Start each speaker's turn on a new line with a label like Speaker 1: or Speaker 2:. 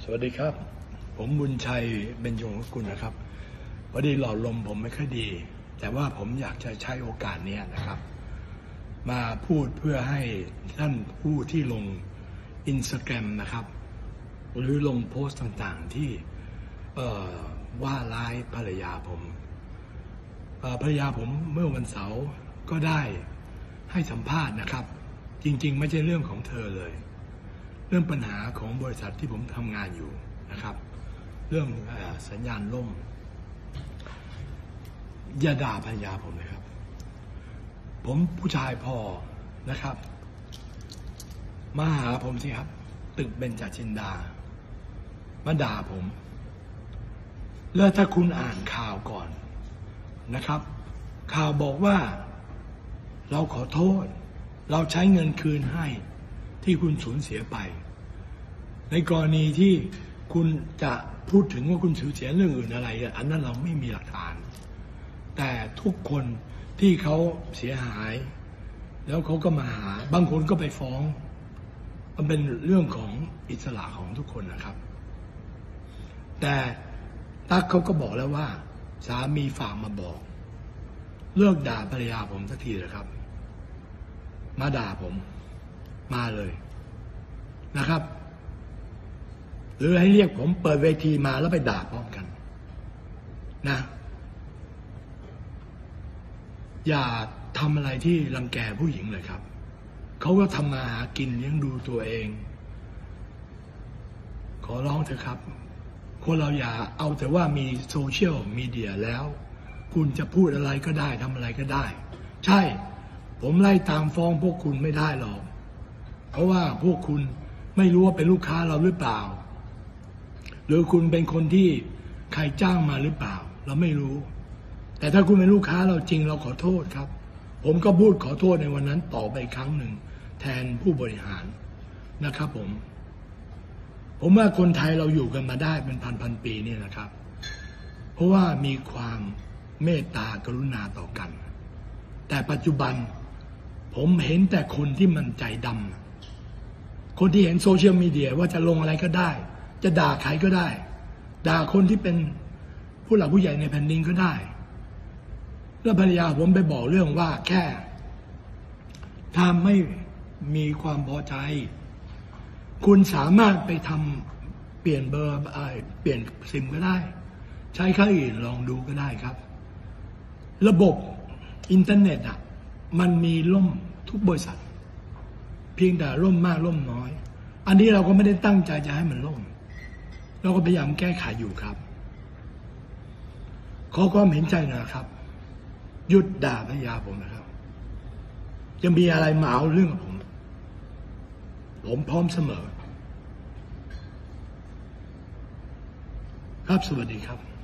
Speaker 1: วัสดีครับผมบุญชัยเบญจงคกุลนะครับพอดีหลอดลมผมไม่ค่อยดีแต่ว่าผมอยากจะใช้โอกาสนี้นะครับมาพูดเพื่อให้ท่านผู้ที่ลงInstagramนะครับหรือลงโพสต์ต่างๆที่ว่าร้ายภรรยาผมภรรยาผมเมื่อวันเสาร์ก็ได้ให้สัมภาษณ์นะครับจริงๆไม่ใช่เรื่องของเธอเลยเรื่องปัญหาของบริษัทที่ผมทำงานอยู่นะครับเรื่องสัญญาณล่มอย่าด่าภรรยาผมเลยครับผมผู้ชายพอนะครับมาหาผมสิครับตึกเบญจจินดามาด่าผมแล้วถ้าคุณอ่านข่าวก่อนนะครับข่าวบอกว่าเราขอโทษเราใช้เงินคืนให้ที่คุณสูญเสียไปในกรณีที่คุณจะพูดถึงว่าคุณสูญเสียเรื่องอื่นอะไรอันนั้นเราไม่มีหลักฐานแต่ทุกคนที่เขาเสียหายแล้วเขาก็มาหาบางคนก็ไปฟ้องมันเป็นเรื่องของอิสระของทุกคนนะครับแต่ตั๊กเขาก็บอกแล้วว่าสามีฝากมาบอกเลิกด่าภรรยาผมสักทีเลยครับมาด่าผมมาเลยนะครับหรือให้เรียกผมเปิดเวทีมาแล้วไปด่าพร้อมกันนะอย่าทำอะไรที่รังแกผู้หญิงเลยครับเขาก็ทำมาหากินเลี้ยงดูตัวเองขอร้องเถอะครับคนเราอย่าเอาแต่ว่ามีโซเชียลมีเดียแล้วคุณจะพูดอะไรก็ได้ทำอะไรก็ได้ใช่ผมไล่ตามฟ้องพวกคุณไม่ได้หรอกเพราะว่าพวกคุณไม่รู้ว่าเป็นลูกค้าเราหรือเปล่าหรือคุณเป็นคนที่ใครจ้างมาหรือเปล่าเราไม่รู้แต่ถ้าคุณเป็นลูกค้าเราจริงเราขอโทษครับผมก็พูดขอโทษในวันนั้นต่อไปอีกครั้งหนึ่งแทนผู้บริหารนะครับผมว่าคนไทยเราอยู่กันมาได้เป็นพันปีนี่นะครับเพราะว่ามีความเมตตากรุณาต่อกันแต่ปัจจุบันผมเห็นแต่คนที่มันใจดำคนที่เห็นโซเชียลมีเดียว่าจะลงอะไรก็ได้จะด่าใครก็ได้ด่าคนที่เป็นผู้หลักผู้ใหญ่ในแผ่นดินก็ได้แล้วภรรยาผมไปบอกเรื่องว่าแค่ถ้าไม่มีความพอใจคุณสามารถไปทำเปลี่ยนเบอร์เปลี่ยนซิมก็ได้ใช้ค่าอื่นลองดูก็ได้ครับระบบอินเทอร์เน็ตมันมีล่มทุกบริษัทเพียงแต่ล่มมากล่มน้อยอันนี้เราก็ไม่ได้ตั้งใจจะให้มันล่มเราก็พยายามแก้ไขอยู่ครับขอความเห็นใจนะครับหยุดด่าภรรยาผมนะครับยังมีอะไรมาเอาเรื่องกับผมพร้อมเสมอครับสวัสดีครับ